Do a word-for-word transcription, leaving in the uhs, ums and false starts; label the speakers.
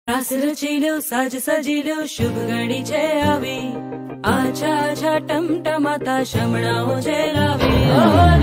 Speaker 1: રાસ રચી લ્યો સાજ સજી લ્યો શુભ ઘડી છે આવી, આછા આછા ટમટમાતા શમણાઓ છે લાવી.